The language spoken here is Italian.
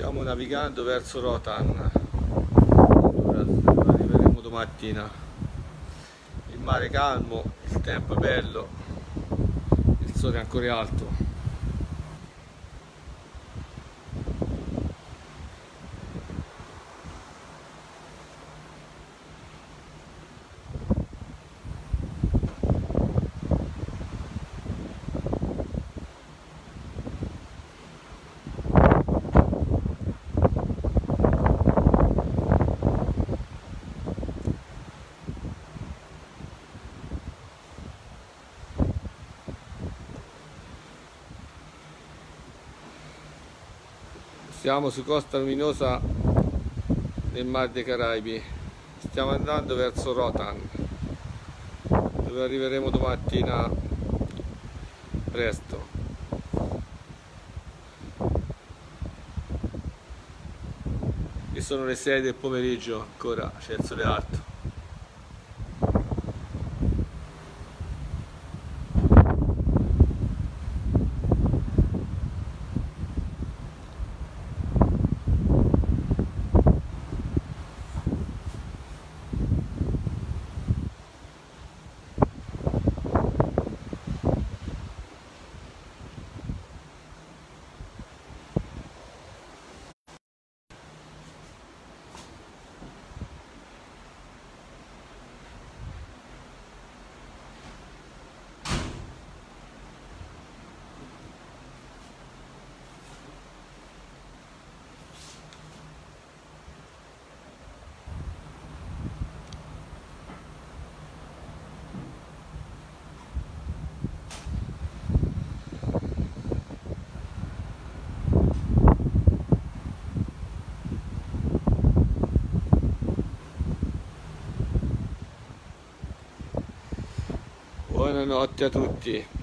Stiamo navigando verso Rotan. Allora, arriveremo domattina. Il mare calmo, il tempo è bello, il sole è ancora alto. Siamo su Costa Luminosa nel Mar dei Caraibi, stiamo andando verso Rotan, dove arriveremo domattina presto. E sono le 6 del pomeriggio, ancora c'è il sole alto. Buonanotte a tutti.